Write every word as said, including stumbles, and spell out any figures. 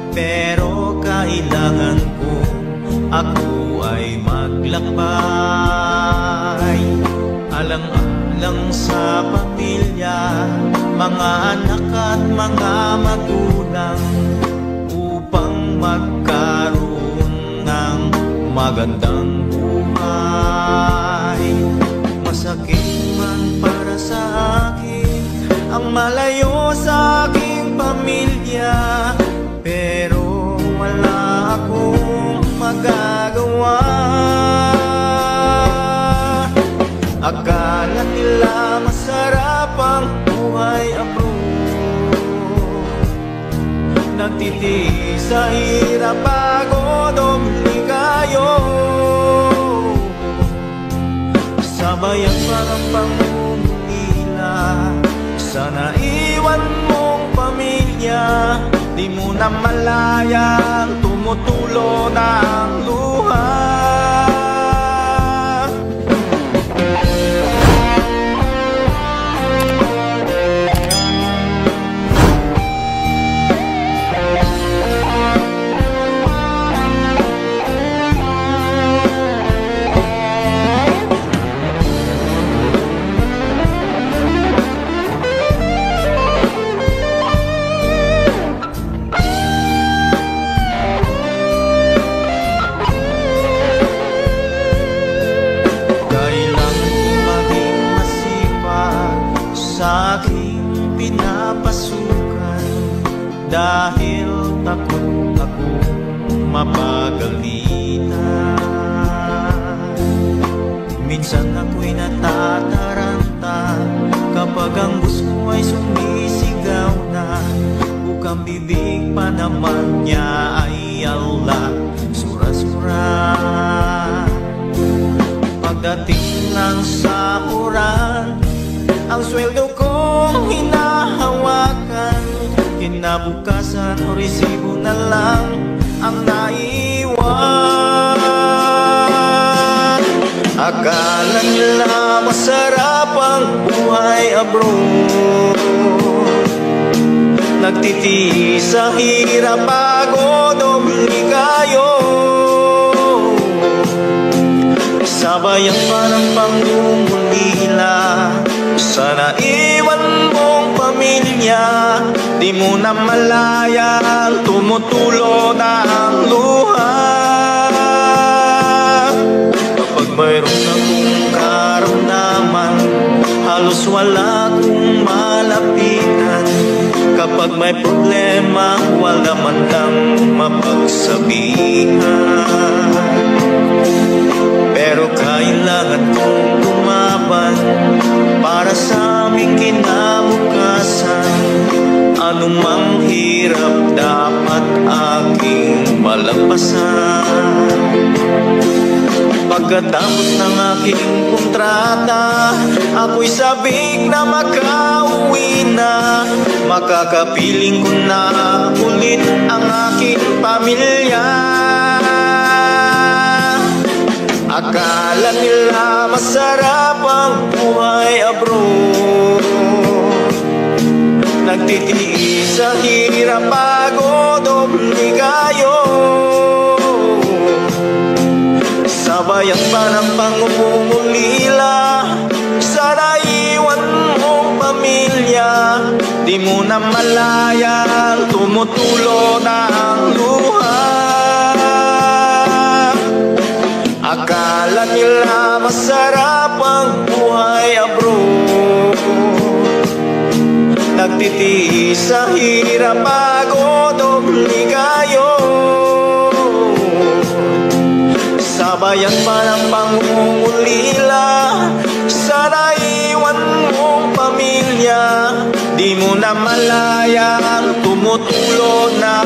pero kailangan ko ako ay maglakbay. Alang-alang sa pamilya, mga anak at mga magulang, upang magkaroon ng magandang buhay. Masakit man para sa akin ang malayo sa aking pamilya, pero wala akong magagawa. Akala nila masarap ang buhay abroad, nagtitiis sa hirap, pagod o ligayo. Sabayan pa ng pangungulila sa naiwan mong pamilya, di mo na malayang tumutulo ng luha. Dahil takot ako mapagalitan, minsan ako'y natataranta kapag ang bus ko ay sumisigaw na. Bukang bibig pa naman niya ay ala sura-sura. Pagdating ng sahuran, ang sweldo kong hinahawakan, kinabukasan o resibo na lang ang naiwan. Akala nila masarap ang buhay abroad, nagtitiis sa hirap, pagod o ligayo. Sabayan pa ng pangungulila sa naiwan mong pamilya, di mo na malayang tumutulo ng luha. Kapag mayroon akong karamdaman, halos wala akong malapitan. Kapag may problema, wala man lang mapagsabihan. Pero kailangan kong lumaban para sa aming kinabukasan. Anumang hirap dapat aking malagpasan. Pagkatapos ng aking kontrata, ako'y sabik na makauwi na. Makakapiling ko na ulit ang aking pamilya. Akala nila masarap ang buhay abroad, nagtitiis sa hirap, pagod o ligayo. Sabayan pa ng pangungulila sa naiwan mong pamilya, di mo na malayang tumutulo ng luha. Akala nila masarap ang buhay abroad, nagtitiis sa hirap, pagod o ligayo. Sabayan pa ng pangungulila sa naiwan mong pamilya, di mo na malayang tumutulo na